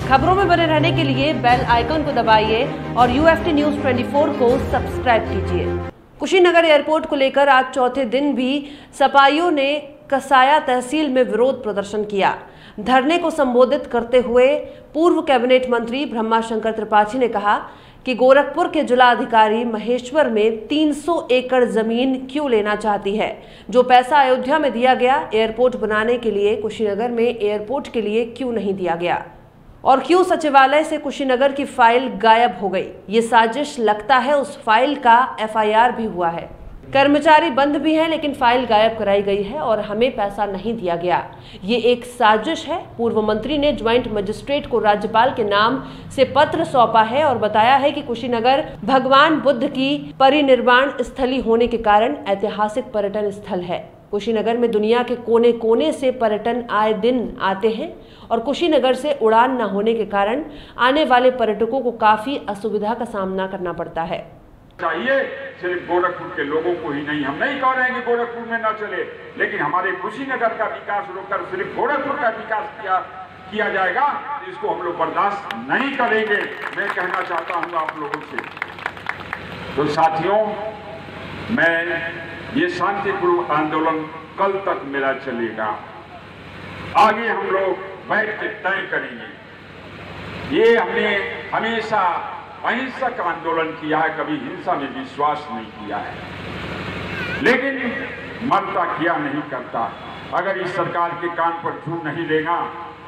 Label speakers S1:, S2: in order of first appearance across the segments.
S1: खबरों में बने रहने के लिए बेल आइकन को दबाइए और UFT न्यूज़ 24 को सब्सक्राइब कीजिए। कुशीनगर एयरपोर्ट को लेकर आज चौथे दिन भी सपाइयों ने कसाया तहसील में विरोध प्रदर्शन किया। धरने को संबोधित करते हुए पूर्व कैबिनेट मंत्री ब्रह्माशंकर त्रिपाठी ने कहा कि गोरखपुर के जिलाधिकारी महेश्वर में 300 एकड़ जमीन क्यों लेना चाहती है। जो पैसा अयोध्या में दिया गया एयरपोर्ट बनाने के लिए, कुशीनगर में एयरपोर्ट के लिए क्यों नहीं दिया गया, और क्यों सचिवालय से कुशीनगर की फाइल गायब हो गई। ये साजिश लगता है उस फाइल का FIR भी हुआ है, कर्मचारी बंद भी हैं, लेकिन फाइल गायब कराई गई है और हमें पैसा नहीं दिया गया। ये एक साजिश है। पूर्व मंत्री ने ज्वाइंट मजिस्ट्रेट को राज्यपाल के नाम से पत्र सौंपा है और बताया है कि कुशीनगर भगवान बुद्ध की परिनिर्वाण स्थली होने के कारण ऐतिहासिक पर्यटन स्थल है। कुशीनगर में दुनिया के कोने कोने से पर्यटन आए दिन आते हैं और कुशीनगर से उड़ान न होने के कारण आने वाले पर्यटकों को काफी असुविधा का सामना करना पड़ता है।
S2: चाहिए सिर्फ गोरखपुर के लोगों को ही नहीं, हम नहीं कह रहे हैं कि गोरखपुर में न चले, लेकिन हमारे कुशीनगर का विकास रोककर सिर्फ गोरखपुर का विकास किया जाएगा, इसको हम लोग बर्दाश्त नहीं करेंगे। मैं कहना चाहता हूं आप लोगों से। तो साथियों, मैं ये शांतिपूर्ण आंदोलन कल तक मेरा चलेगा। आगे हम लोग बैठ के तय करेंगे। ये हमने हमेशा अहिंसक आंदोलन किया है, कभी हिंसा में विश्वास नहीं किया है, लेकिन मरता किया नहीं करता। अगर इस सरकार के कान पर छू नहीं देगा।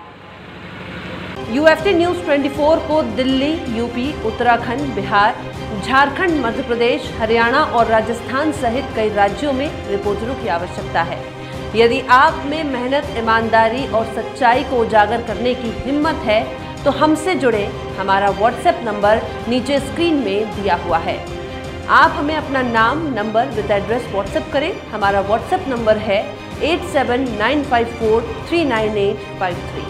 S1: UFT न्यूज़ 24 को दिल्ली, UP, उत्तराखंड, बिहार, झारखंड, मध्य प्रदेश, हरियाणा और राजस्थान सहित कई राज्यों में रिपोर्टरों की आवश्यकता है। यदि आप में मेहनत, ईमानदारी और सच्चाई को उजागर करने की हिम्मत है तो हमसे जुड़े। हमारा WhatsApp नंबर नीचे स्क्रीन में दिया हुआ है। आप हमें अपना नाम, नंबर विद एड्रेस WhatsApp करें। हमारा WhatsApp नंबर है 8795439853।